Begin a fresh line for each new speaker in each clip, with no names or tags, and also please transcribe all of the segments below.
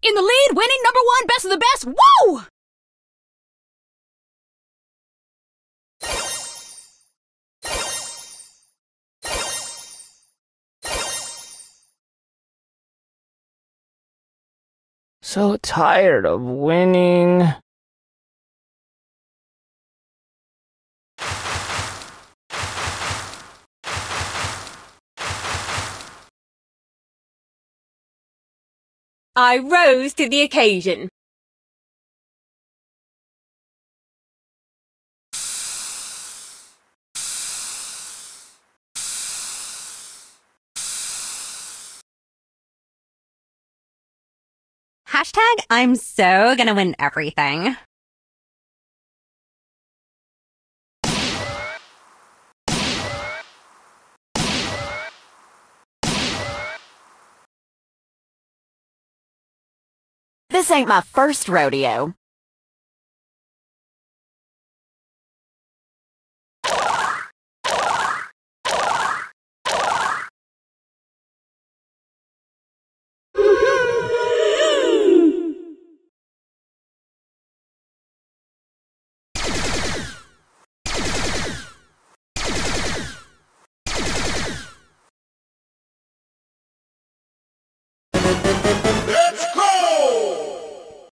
In the lead, winning number one, best of the best. Woo!
So tired of winning.
I rose to the occasion.
Hashtag I'm so gonna win everything.
This ain't my first rodeo.
Let's go!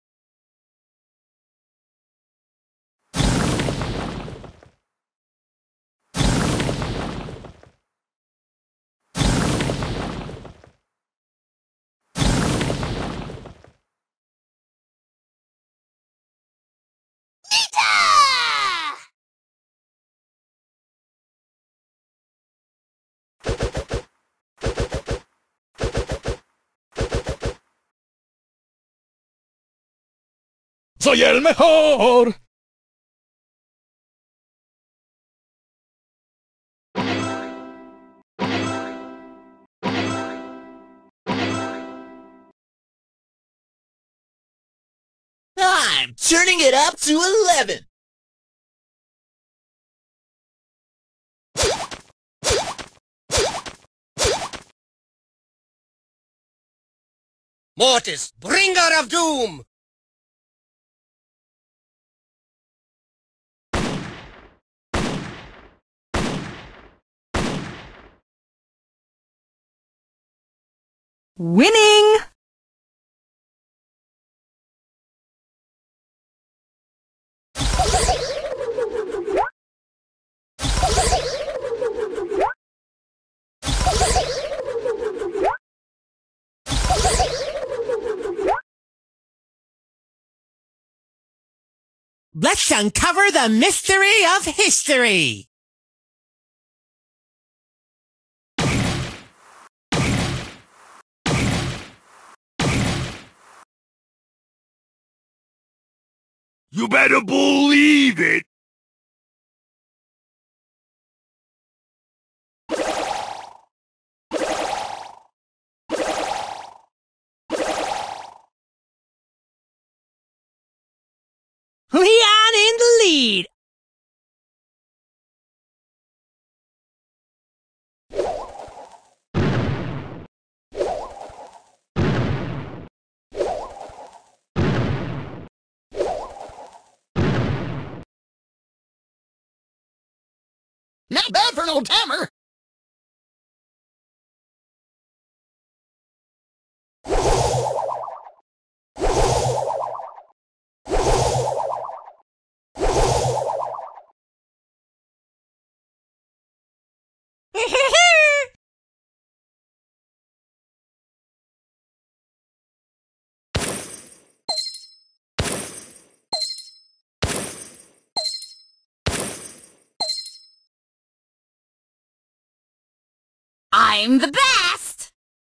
¡Soy el mejor!
I'm turning it up to 11. Mortis, bringer of doom!
Winning!
Let's uncover the mystery of history!
You better believe it!
Leon in the lead!
Not bad for an old timer.
I'm the best!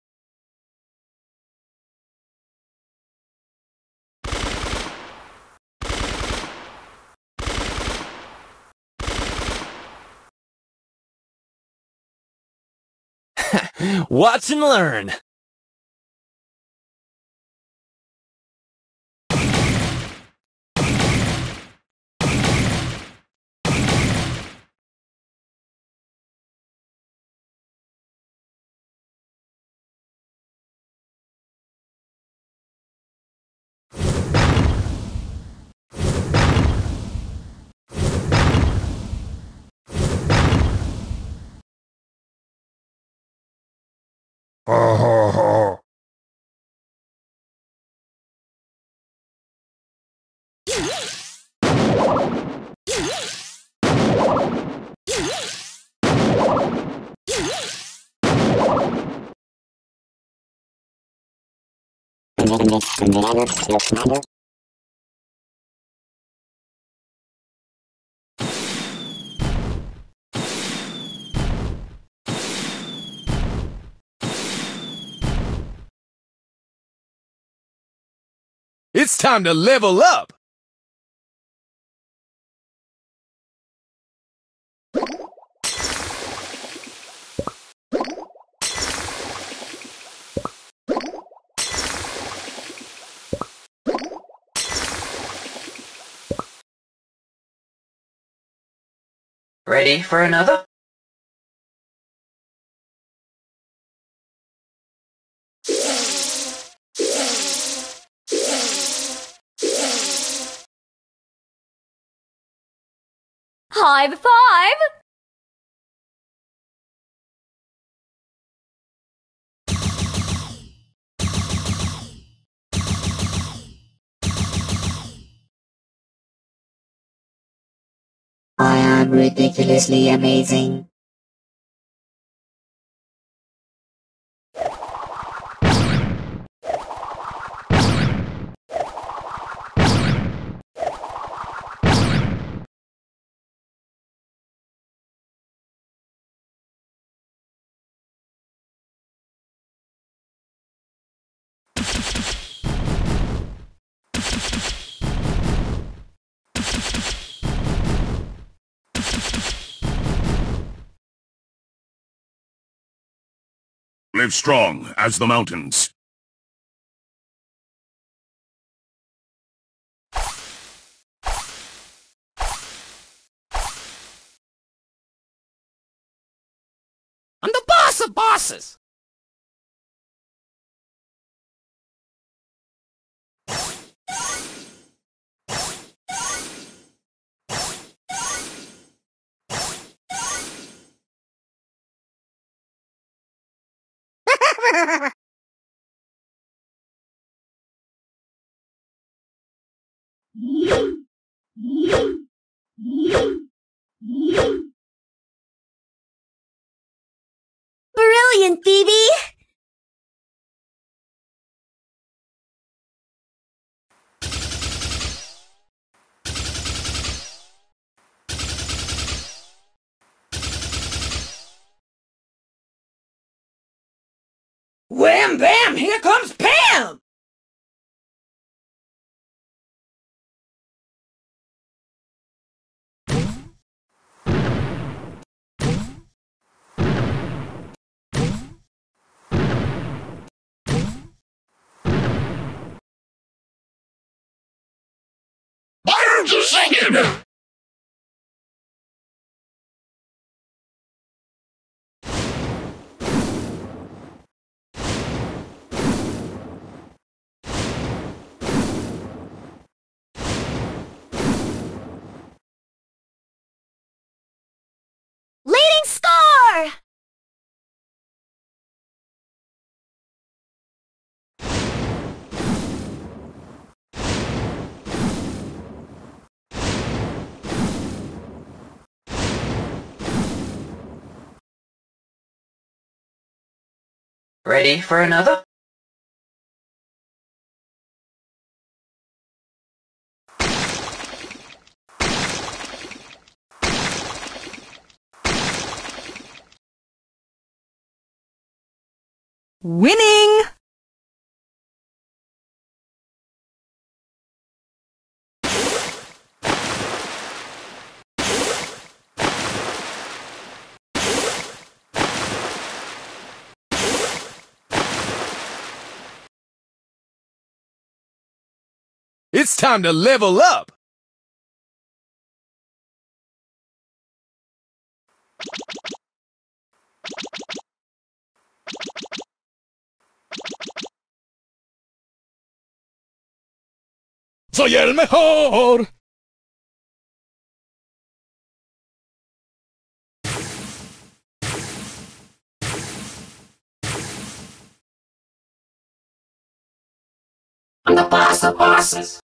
Watch and learn.
It's time to level up!
Ready for another?
High five!
I am ridiculously amazing.
Live strong as the mountains.
I'm the boss of bosses!
Brilliant, Phoebe!
Wham bam! Here comes Pam!
Why aren't you singing?
Leading score!
Ready for another?
Winning!
It's time to level up! ¡Soy el mejor!
I'm the boss of bosses.